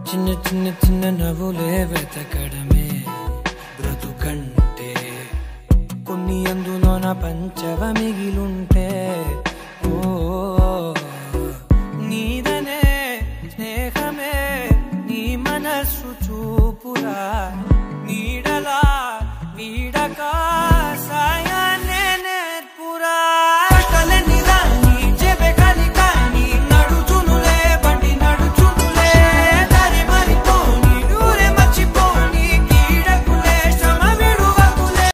చిన్న చిన్న చిన్న నవ్వులే వెతకడమే బ్రతుకంటే కొన్ని అందులోన పంచవ మిగిలుంటే ఓ